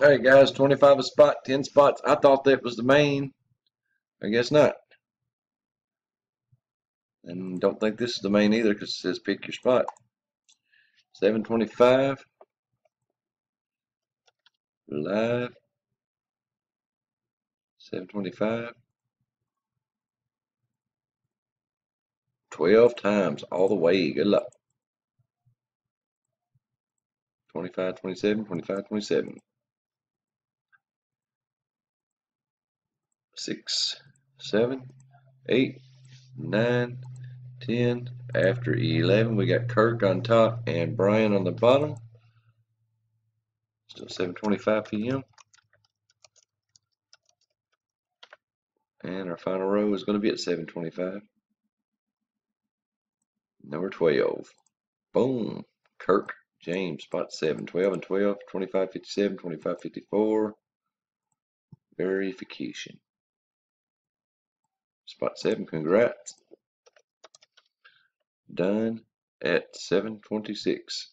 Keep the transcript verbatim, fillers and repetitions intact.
Hey guys, twenty-five a spot, ten spots. I thought that was the main. I guess not. And don't think this is the main either because it says pick your spot. seven twenty-five. Live. seven twenty-five. twelve times all the way. Good luck. twenty-five, twenty-seven, twenty-five, twenty-seven. six, seven, eight, nine, ten. After eleven, we got Kirk on top and Brian on the bottom. Still seven twenty-five p m And our final row is going to be at seven twenty-five. Number twelve. Boom. Kirk James, spot seven. twelve and twelve, twenty-five fifty-seven, twenty-five fifty-four. Verification. Spot seven, congrats. Done at seven twenty-six.